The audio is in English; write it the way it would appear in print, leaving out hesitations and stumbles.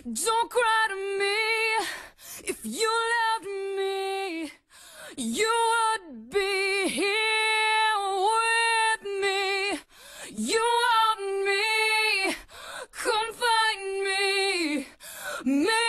Don't cry to me. If you loved me, you would be here with me. You want me, come find me.